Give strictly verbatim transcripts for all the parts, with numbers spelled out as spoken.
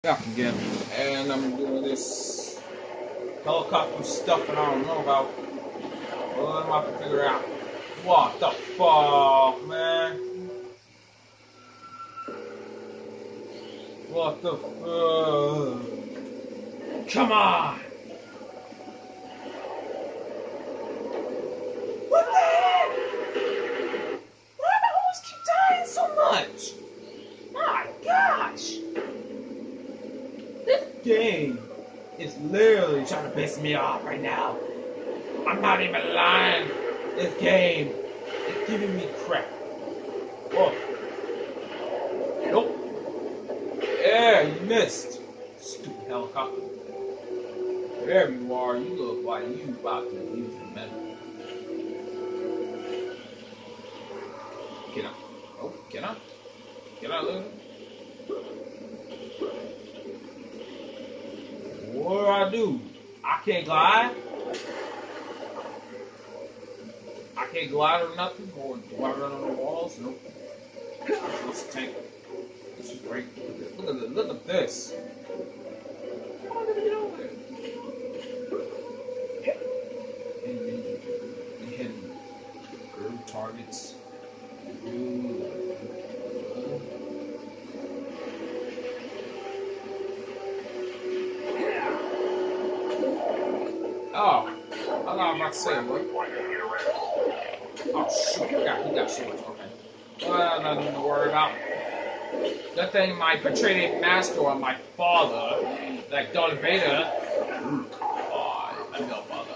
Back again, and I'm doing this helicopter stuff, and I don't know about. What am I to figure out? What the fuck, man? What the fuck? Come on! What the heck? Why do I always keep dying so much? My gosh! This game is literally trying to piss me off right now. I'm not even lying. This game is giving me crap. Oh. Nope. Yeah, you missed. Stupid helicopter. There you are. You look like you about to lose your mental. Get up. Oh, get up. Get up, Lou. What do I do? I can't glide. I can't glide or nothing. Or do I run on the walls? Nope. Let's tank. This is great. Look at this. Look at this. How am I gonna get over there? And then you hit groove targets. Ooh. Oh, I thought I was about to say what? Oh shoot, he got, he got swords. Okay. Well, nothing to worry about. That thing might betray the master on my father, like Darth Vader. Luke, I am your father.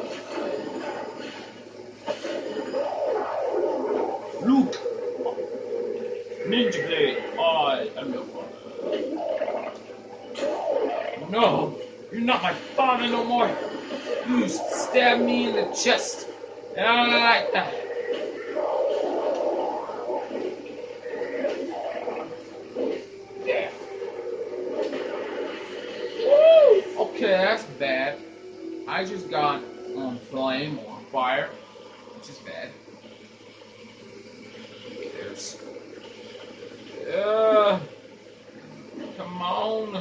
Luke, Ninja Blade, I am your father. No, you're not my father no more. You stabbed me in the chest, and I don't like that. Yeah. Woo! Okay, that's bad. I just got on flame or on fire, which is bad. There's. Uh, come on.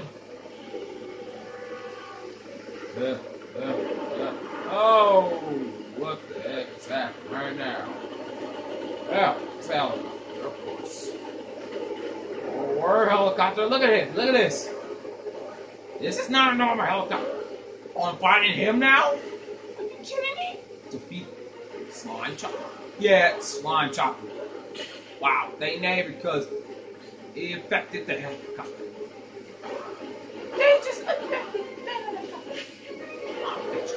Uh, uh, uh. Oh, what the heck is happening right now? Yeah, it's a helicopter, of course. Oh, we're a helicopter. Look at it. Look at this. This is not a normal helicopter. Oh, I'm fighting him now? Are you kidding me? Defeat Slime Chopper. Yeah, Slime Chopper. Wow, they named it because it affected the helicopter. They just affected the helicopter. Oh, bitch.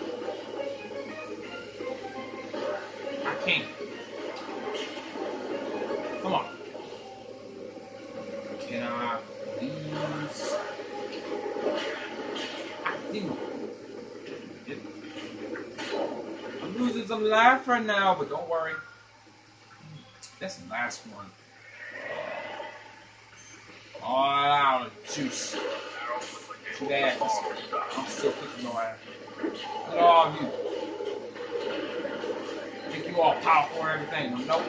I can't. Come on. Can I please? I do. I'm losing some life right now, but don't worry. That's the last one. All out of juice. Too bad. I'm still kicking no ass. Look at all of you. Think you all powerful and everything. Nope.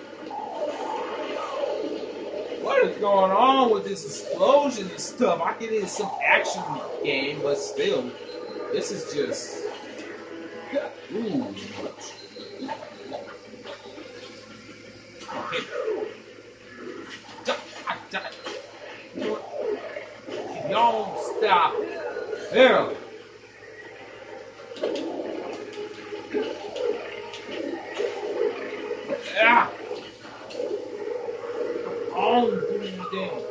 What is going on with this explosion and stuff? I get it in some action game, but still, this is just ooh much. Okay. I died. If y'all don't stop, there. Ah. Come on, damn.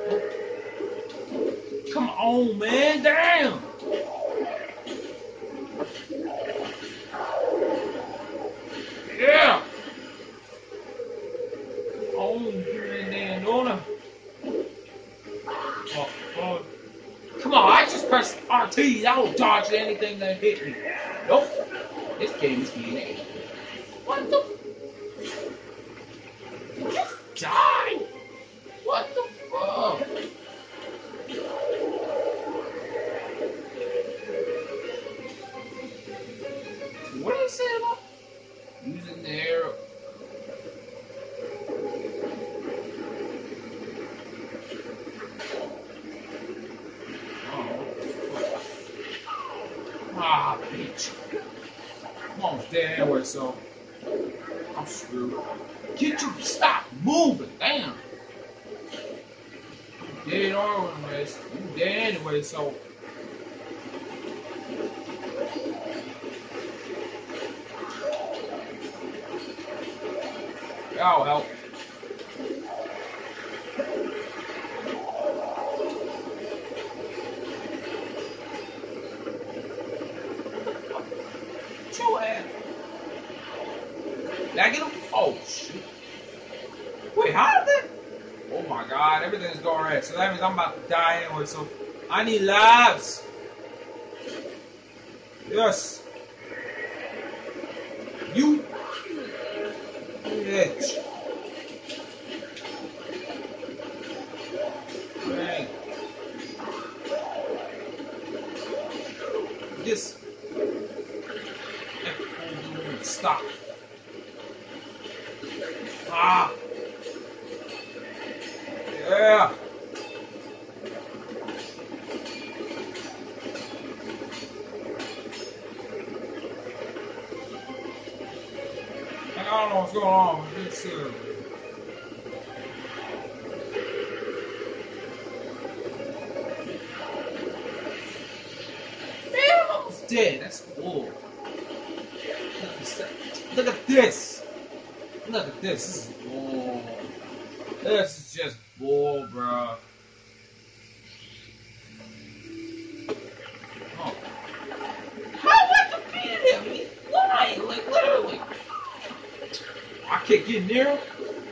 Come on, man, damn. Yeah. Oh, man, don't oh, oh. Come on, I just pressed R T. I will dodge anything that hit me. Nope. This game is being a. What the? Just die. What the fuck? What did it say about using the arrow? I'm almost dead anyway, so I'm screwed. Get your stop moving, damn. You dead anyways. You dead anyway, so. That'll help. Your ass. Did I get him? Oh shoot. Wait, how did that? Oh my god, everything's going red. So that means I'm about to die anyway, so I need lives. Yes. You bitch. Man. This. Stop. Ah. Yeah. I don't know what's going on with this here. Man, I'm almost dead. That's cool. Look at this. Look at this. This is bull. This is just bull, bro. Oh. How I defeated him? He's lying, like literally. I can't get near him.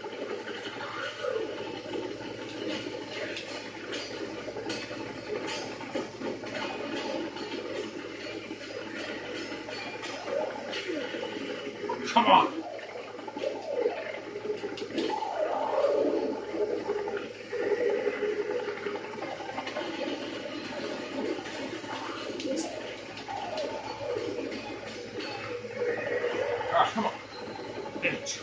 Come on. Ah, come on. Bitch.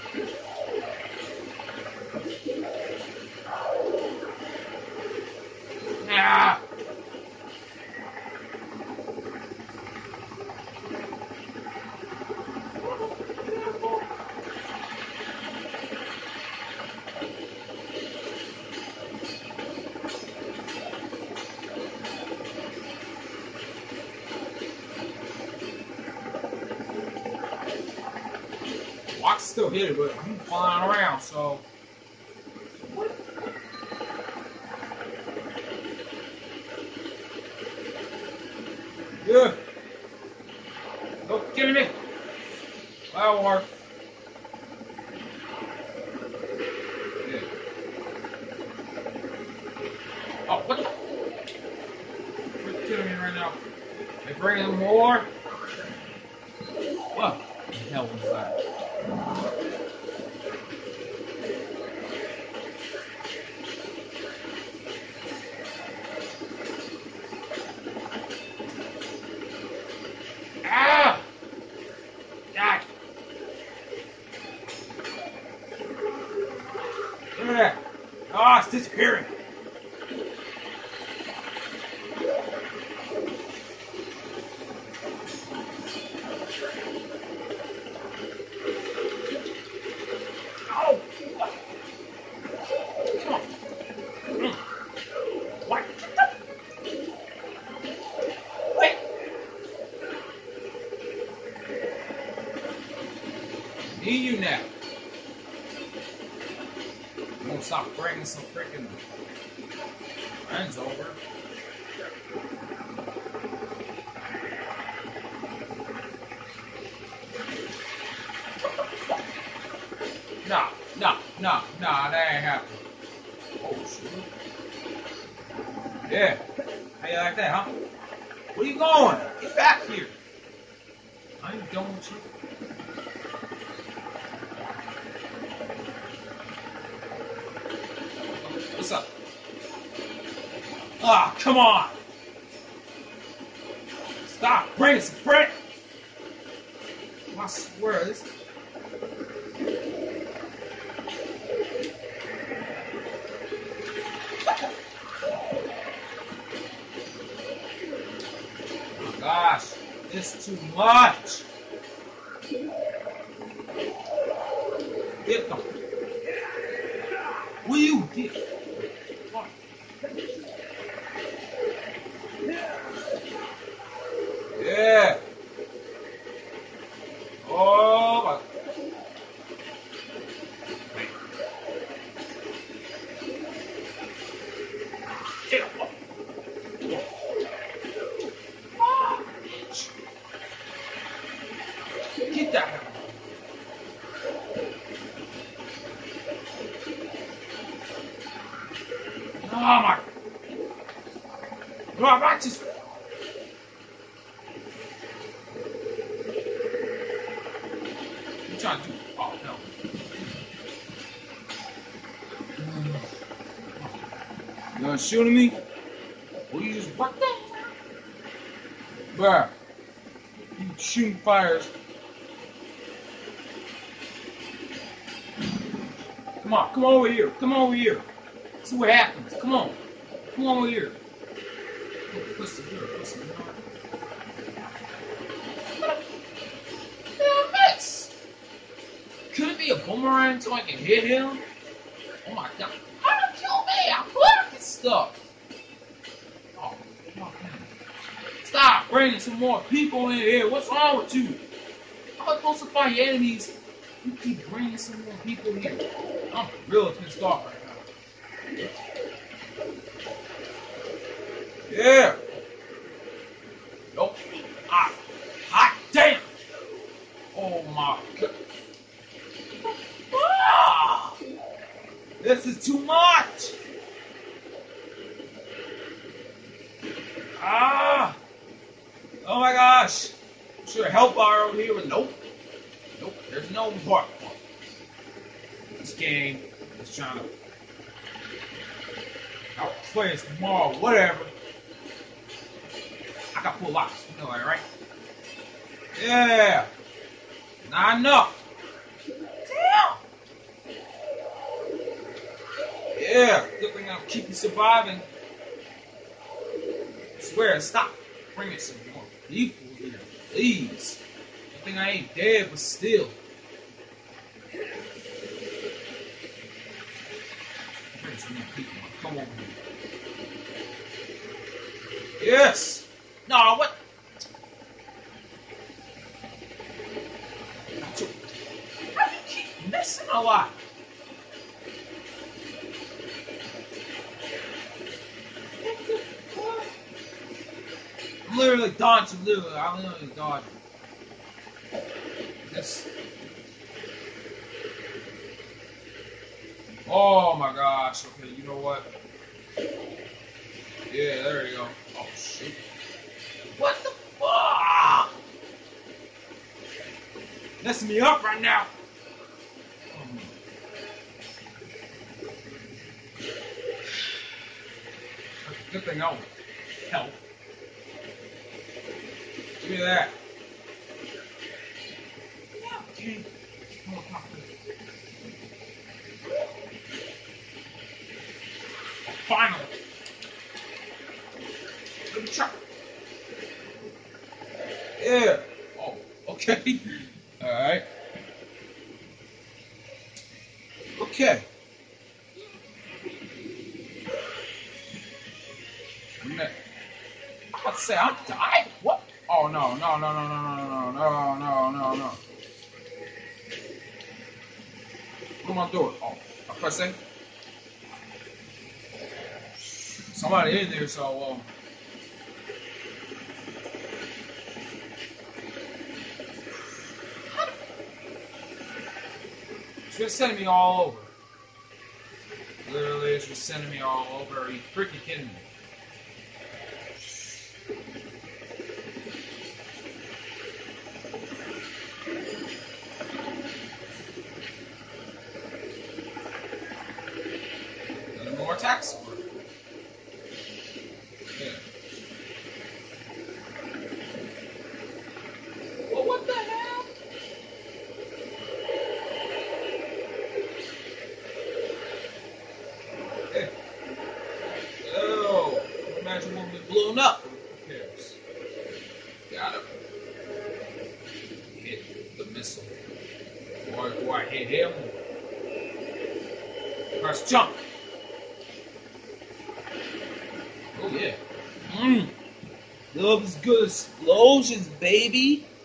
Ah. I can still hit it, but I'm flying around, so. Yeah. Go, give me. That'll work. Yeah. Oh, what the? What's killing me right now? They bringing more? What the hell was that? Ah! God! Look at that! Ah, it's disappearing! Oh! Come on! Mm. What? Wait! Need you now. You won't stop bringing some freaking friends over. Nah, nah, nah, nah, that ain't happening. Oh, shit. Yeah. How you like that, huh? Where you going? Get back here. I ain't done with you. What's up? Ah, oh, come on! Stop bringing some friends! I swear, this. Oh, gosh. It's too much. Get them. Will you get? What? Yeah. Oh my. Get him. Get that. Oh my. No, I just. What you trying to do? Oh no. You gonna shoot at me? Will you just what the? Bruh. You shooting fires. Come on, come over here. Come over here. See what happens. Come on. Come over here. Pussy here, pussy. Damn miss. Could it be a boomerang so I can hit him? Oh my god. How did you kill me? I'm blocking stuff. Oh, oh man. Stop bringing some more people in here. What's wrong with you? How am I supposed to fight enemies? You keep bringing some more people here. I'm real pissed off right now. Yeah. Nope. Ah. Hot damn. Oh my god. Ah. This is too much. Ah. Oh my gosh. Should help our over here, but nope. Nope. There's no part. This game is trying to. I'll play this tomorrow, whatever. I got full locks, you know that, right? Yeah. Not enough. Damn. Yeah. Good thing I'm keeping surviving. I swear, stop bringing some more people here, please. I think I ain't dead, but still. Bring some more people. Come over here. Yes. No, what? How do you keep missing a lot? I'm literally dodging, literally. I'm literally dodging. This. Oh my gosh. Okay, you know what? Yeah, there you go. Oh shit. What the fuck? Messing me up right now. Um, good thing I don't help. Give me that. Yeah, okay. Oh, finally. Let me try. Yeah. Oh, okay. Alright. Okay. I'm about to say, I'm dying? What? Oh, no, no, no, no, no, no, no, no, no, no, no. What am I doing? Oh, I press A. Somebody in there, so, um... It's just sending me all over. Literally, it's just sending me all over. Are you freaking kidding me? Any more attacks? Yeah. Well, what the hell? Hey. Oh, imagine when we blown up. Who cares? Got him. hit him. Press jump. Oh yeah. Mmm. Love is good explosions, baby.